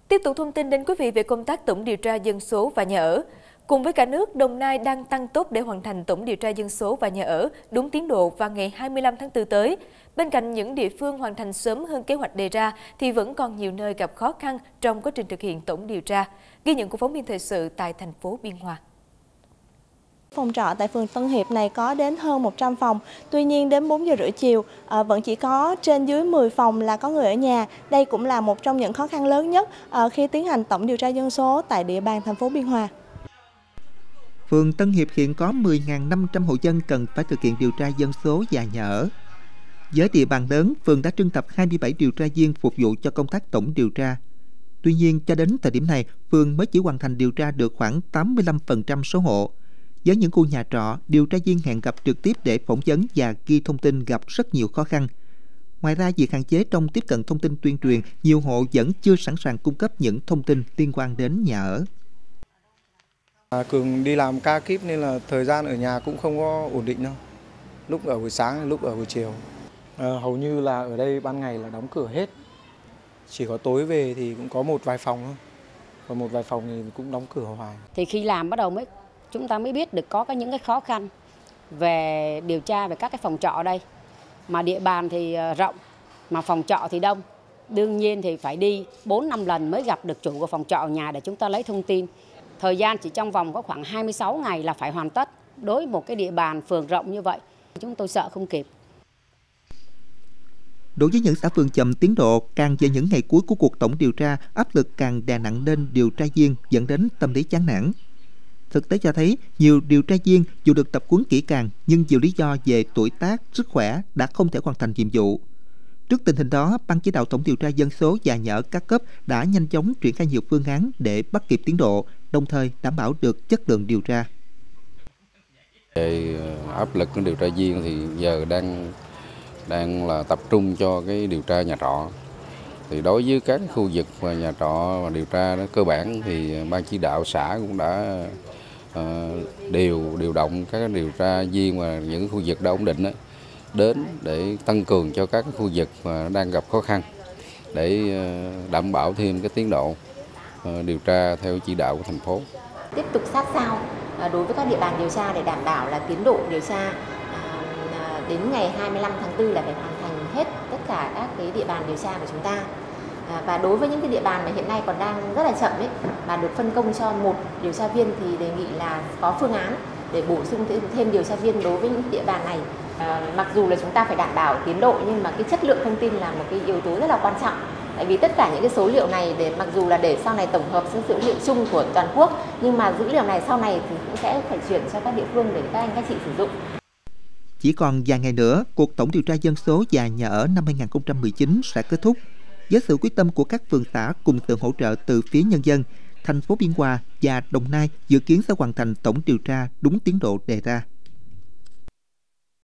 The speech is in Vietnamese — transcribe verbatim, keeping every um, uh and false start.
Tiếp tục thông tin đến quý vị về công tác tổng điều tra dân số và nhà ở. Cùng với cả nước, Đồng Nai đang tăng tốc để hoàn thành tổng điều tra dân số và nhà ở đúng tiến độ vào ngày hai mươi lăm tháng tư tới. Bên cạnh những địa phương hoàn thành sớm hơn kế hoạch đề ra, thì vẫn còn nhiều nơi gặp khó khăn trong quá trình thực hiện tổng điều tra. Ghi nhận của phóng viên thời sự tại thành phố Biên Hòa. Phòng trọ tại phường Tân Hiệp này có đến hơn một trăm phòng, tuy nhiên đến bốn giờ rưỡi chiều à, vẫn chỉ có trên dưới mười phòng là có người ở nhà. Đây cũng là một trong những khó khăn lớn nhất à, khi tiến hành tổng điều tra dân số tại địa bàn thành phố Biên Hòa. Phường Tân Hiệp hiện có mười nghìn năm trăm hộ dân cần phải thực hiện điều tra dân số và nhà ở. Với địa bàn lớn, phường đã trưng tập hai mươi bảy điều tra viên phục vụ cho công tác tổng điều tra. Tuy nhiên, cho đến thời điểm này, phường mới chỉ hoàn thành điều tra được khoảng tám mươi lăm phần trăm số hộ. Với những khu nhà trọ, điều tra viên hẹn gặp trực tiếp để phỏng vấn và ghi thông tin gặp rất nhiều khó khăn. Ngoài ra, việc hạn chế trong tiếp cận thông tin tuyên truyền, nhiều hộ vẫn chưa sẵn sàng cung cấp những thông tin liên quan đến nhà ở. À, Cường đi làm ca kíp nên là thời gian ở nhà cũng không có ổn định đâu. Lúc ở buổi sáng, lúc ở buổi chiều. À, hầu như là ở đây ban ngày là đóng cửa hết. Chỉ có tối về thì cũng có một vài phòng thôi. Còn một vài phòng thì cũng đóng cửa hoài. Thì khi làm bắt đầu mới chúng ta mới biết được có cái những cái khó khăn về điều tra về các cái phòng trọ ở đây. Mà địa bàn thì rộng, mà phòng trọ thì đông. Đương nhiên thì phải đi bốn năm lần mới gặp được chủ của phòng trọ nhà để chúng ta lấy thông tin. Thời gian chỉ trong vòng có khoảng hai mươi sáu ngày là phải hoàn tất. Đối với một cái địa bàn phường rộng như vậy, chúng tôi sợ không kịp. Đối với những xã phường chậm tiến độ, càng về những ngày cuối của cuộc tổng điều tra, áp lực càng đè nặng lên điều tra viên, dẫn đến tâm lý chán nản. Thực tế cho thấy, nhiều điều tra viên dù được tập huấn kỹ càng, nhưng nhiều lý do về tuổi tác, sức khỏe đã không thể hoàn thành nhiệm vụ. Trước tình hình đó, Ban chỉ đạo tổng điều tra dân số và nhà ở các cấp đã nhanh chóng triển khai nhiều phương án để bắt kịp tiến độ, đồng thời đảm bảo được chất lượng điều tra. Về áp lực của điều tra viên thì giờ đang đang là tập trung cho cái điều tra nhà trọ. Thì đối với các khu vực và nhà trọ và điều tra đó, cơ bản thì ban chỉ đạo xã cũng đã uh, điều điều động các điều tra viên và những khu vực đã ổn định đó, đến để tăng cường cho các khu vực mà đang gặp khó khăn để uh, đảm bảo thêm cái tiến độ uh, điều tra theo chỉ đạo của thành phố. Tiếp tục sát sao uh, đối với các địa bàn điều tra để đảm bảo là tiến độ điều tra uh, đến ngày hai mươi lăm tháng tư là phải hoàn thành hết tất cả các cái địa bàn điều tra của chúng ta. Và đối với những cái địa bàn mà hiện nay còn đang rất là chậm ấy, mà được phân công cho một điều tra viên thì đề nghị là có phương án để bổ sung thêm điều tra viên đối với những địa bàn này. À, mặc dù là chúng ta phải đảm bảo tiến độ nhưng mà cái chất lượng thông tin là một cái yếu tố rất là quan trọng. Tại vì tất cả những cái số liệu này để mặc dù là để sau này tổng hợp với dữ liệu chung của toàn quốc, nhưng mà dữ liệu này sau này thì cũng sẽ phải chuyển cho các địa phương để các anh các chị sử dụng. Chỉ còn vài ngày nữa, cuộc tổng điều tra dân số và nhà ở năm hai nghìn không trăm mười chín sẽ kết thúc. Với sự quyết tâm của các phường xã cùng sự hỗ trợ từ phía nhân dân, thành phố Biên Hòa và Đồng Nai dự kiến sẽ hoàn thành tổng điều tra đúng tiến độ đề ra.